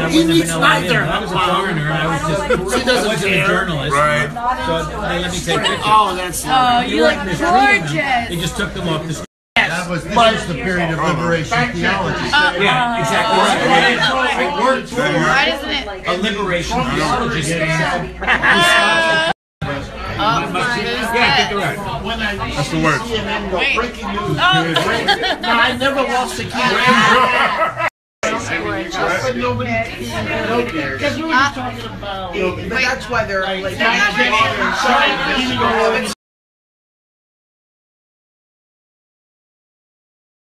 I He wouldn't needs have known neither. I was a foreigner. I was just, She doesn't I wasn't care. a journalist. Right. So they let me take pictures. Oh, that's Oh, you look gorgeous. They just took them off the street. This was the period of liberation theology. Yeah, exactly right. It worked for Why doesn't it? A liberation theologist. Oh, Yeah, I think you're right. when I That's the word. CNN go Wait. breaking news. Oh. No, I never lost a key. But nobody cares. Because we were talking about. But that's why they're like.